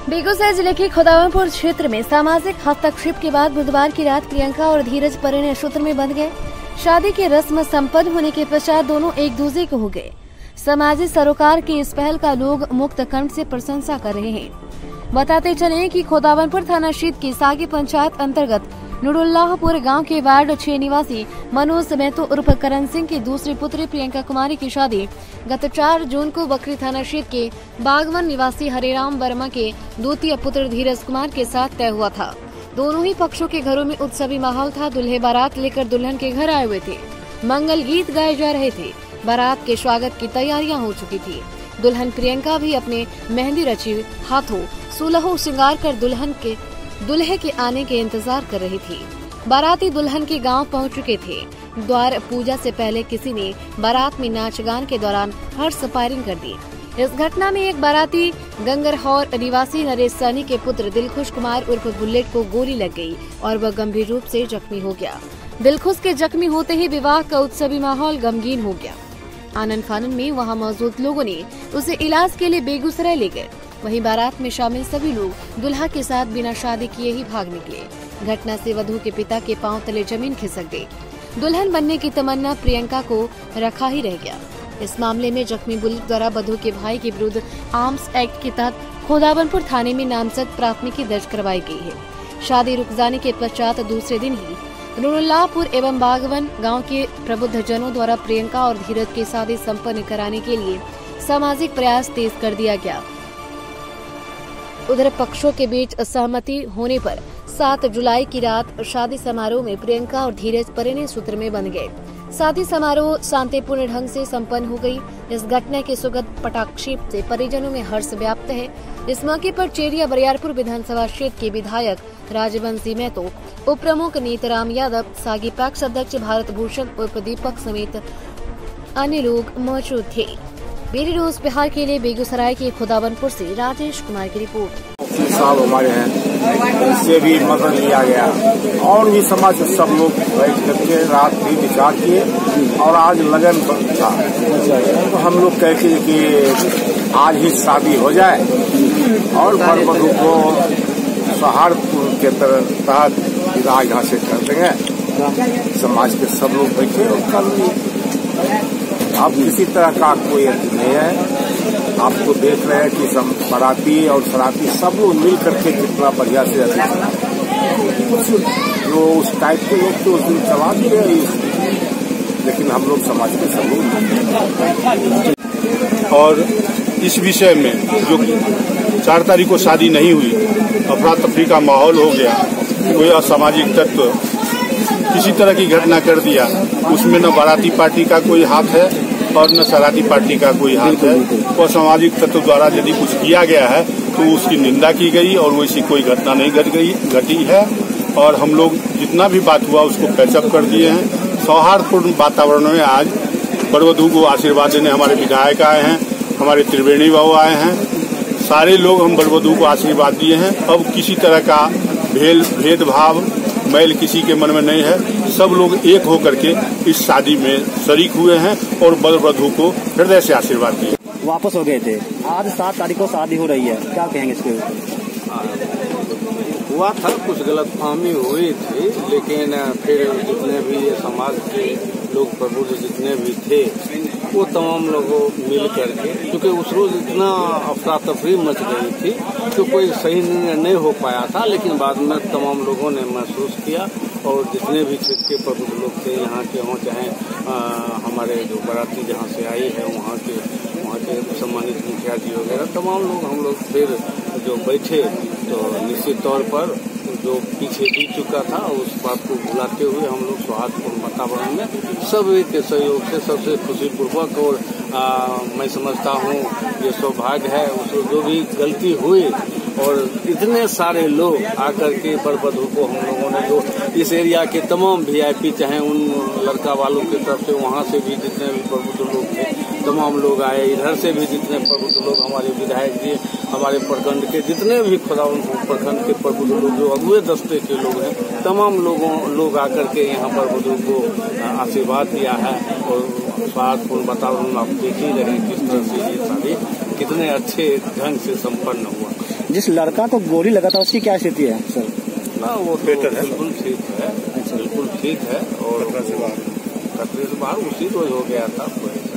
बेगूसराय जिले के खुदावनपुर क्षेत्र में सामाजिक हस्तक्षेप के बाद बुधवार की रात प्रियंका और धीरज परिणय सूत्र में बंध गए। शादी की रस्म संपन्न होने के पश्चात दोनों एक दूसरे को हो गए। समाजी सरोकार की इस पहल का लोग मुक्त कंठ से प्रशंसा कर रहे हैं। बताते चले कि खुदावनपुर थाना क्षेत्र की सागी पंचायत अंतर्गत नुरुल्लाहपुर गांव के वार्ड 6 निवासी मनोज मेहतो उर्फ करण सिंह की दूसरी पुत्री प्रियंका कुमारी की शादी गत 4 जून को बकरी थाना क्षेत्र के बागवन निवासी हरिराम वर्मा के द्वितीय पुत्र धीरज कुमार के साथ तय हुआ था। दोनों ही पक्षों के घरों में उत्सवी माहौल था। दूल्हे बारात लेकर दुल्हन के घर आए हुए थे। मंगल गीत गाए जा रहे थे। बारात के स्वागत की तैयारियां हो चुकी थी। दुल्हन प्रियंका भी अपने मेहंदी रची हाथों सुलहो श्रृंगार कर दूल्हे के आने के इंतजार कर रही थी। बाराती दुल्हन के गांव पहुंच चुके थे। द्वार पूजा से पहले किसी ने बारात में नाच गान के दौरान हर्ष फायरिंग कर दी। इस घटना में एक बाराती गंगरहौर निवासी नरेश सैनी के पुत्र दिलखुश कुमार उर्फ बुलेट को गोली लग गई और वह गंभीर रूप से जख्मी हो गया। दिलखुश के जख्मी होते ही विवाह का उत्सवी माहौल गमगीन हो गया। आनंद फानन में वहां मौजूद लोगों ने उसे इलाज के लिए बेगूसराय ले गए। वहीं बारात में शामिल सभी लोग दुल्हा के साथ बिना शादी किए ही भाग निकले। घटना से वधू के पिता के पांव तले जमीन खिसक गई। दुल्हन बनने की तमन्ना प्रियंका को रखा ही रह गया। इस मामले में जख्मी बुलेट द्वारा वधू के भाई के विरुद्ध आर्म्स एक्ट के तहत खुदावनपुर थाने में नामजद प्राथमिकी दर्ज करवाई गई है। शादी रुक जाने के पश्चात दूसरे दिन ही नुरुल्लाहपुर एवं बागवन गांव के प्रबुद्ध जनों द्वारा प्रियंका और धीरज की शादी संपन्न कराने के लिए सामाजिक प्रयास तेज कर दिया गया। उधर पक्षों के बीच सहमति होने पर 7 जुलाई की रात शादी समारोह में प्रियंका और धीरज परिणय सूत्र में बंध गए। शादी समारोह शांतिपूर्ण ढंग से संपन्न हो गई। इस घटना के सुखद पटाक्षेप से परिजनों में हर्ष व्याप्त है। इस मौके पर चेरिया बरियारपुर विधानसभा क्षेत्र के विधायक राजवंशी मेहतो, उप प्रमुख नीतराम यादव, सागी पैक्स अध्यक्ष भारत भूषण उर्फ दीपक समेत अन्य लोग मौजूद थे। बीडी न्यूज बिहार के लिए बेगूसराय के खुदावनपुर से राजेश कुमार की रिपोर्ट। साहब हमारे हैं, इससे भी मदद लिया गया और भी समाज के सब लोग बैठ करके रात भी विचार किए और आज लगन था। तो हम लोग कहते हैं कि आज ही शादी हो जाए और वर वधू को सौहार्दपूर्ण के तहत विदाई यहाँ से कर देंगे। समाज के सब लोग बैठे और कर लिए। अब किसी तरह का कोई नहीं है। आप तो देख रहे हैं कि सब बाराती और शराबी सब लोग मिल करके कितना बढ़िया से जो उस टाइप के लोग तो उस दिन चला दिए, लेकिन हम लोग समाज के सब लोग। और इस विषय में जो 4 तारीख को शादी नहीं हुई, अफरा तफरी का माहौल हो गया, कोई असामाजिक तत्व किसी तरह की घटना कर दिया, उसमें न बाराती पार्टी का कोई हाथ है और न शरारती पार्टी का कोई हाथ है। और सामाजिक तत्व द्वारा यदि कुछ किया गया है तो उसकी निंदा की गई और वैसी कोई घटना नहीं घटी है। और हम लोग जितना भी बात हुआ उसको पैचअप कर दिए हैं। सौहार्दपूर्ण वातावरण में आज वरवधू को आशीर्वाद देने हमारे विधायक आए हैं, हमारे त्रिवेणी बाबू आए हैं, सारे लोग हम वरवधू को आशीर्वाद दिए हैं। अब किसी तरह का भेदभाव मैल किसी के मन में नहीं है। सब लोग एक होकर के इस शादी में शरीक हुए हैं और वर वधू को हृदय से आशीर्वाद दिए। वापस हो गए थे। आज 7 तारीख को शादी हो रही है, क्या कहेंगे इसके ऊपर? हुआ था, कुछ गलतफहमी हुई थी, लेकिन फिर जितने भी समाज के लोग प्रबुद्ध जितने भी थे वो तमाम लोगों मिल करके, क्योंकि उस रोज इतना अफरा तफरी मच गई थी तो कोई सही निर्णय नहीं हो पाया था। लेकिन बाद में तमाम लोगों ने महसूस किया और जितने भी क्षेत्र के प्रबुद्ध लोग थे यहाँ के हों, चाहे हमारे जो बाराती जहाँ से आई है वहाँ के सम्मानित मुखिया जी वगैरह तमाम लोग, हम लोग फिर जो बैठे तो निश्चित तौर पर जो पीछे बीत चुका था उस बात को भुलाते हुए हम लोग सौहार्दपूर्ण वातावरण में सभी के सहयोग से सबसे खुशीपूर्वक और मैं समझता हूँ ये सौभाग्य है। उसको जो भी गलती हुई और इतने सारे लोग आकर के वर वधू को हम लोगों ने जो इस एरिया के तमाम VIP चाहे उन लड़का वालों की तरफ से वहाँ से भी जितने भी प्रबुद्ध लोग थे तमाम लोग आए, इधर से भी जितने प्रबुद्ध लोग हमारे विधायक जी, हमारे प्रखंड के जितने भी खुदावनपुर प्रखंड के प्रबुद्ध लोग जो अगुए दस्ते के लोग हैं तमाम लोग आकर के यहाँ पर वधू को आशीर्वाद दिया है। और सौहार्दपूर्ण वातावरण आप देख ही रहे किस तरह से ये शादी कितने अच्छे ढंग से संपन्न हुआ। जिस लड़का को गोली लगा था उसकी क्या स्थिति है सर? ना वो तो बिल्कुल ठीक है, अच्छा, बिल्कुल ठीक है और खतरे से बाहर उसी रोज हो गया था।